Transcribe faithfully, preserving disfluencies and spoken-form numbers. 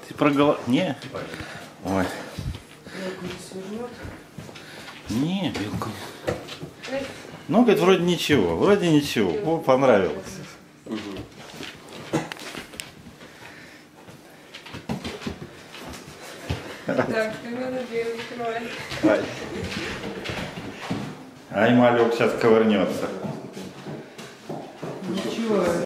Ты проголо... Не? Ой. Не, белку. Ну, говорит, вроде ничего, вроде ничего. О, понравилось. Так, ты надо белый кровать. Ай. Ай, малек сейчас ковырнется. Ничего,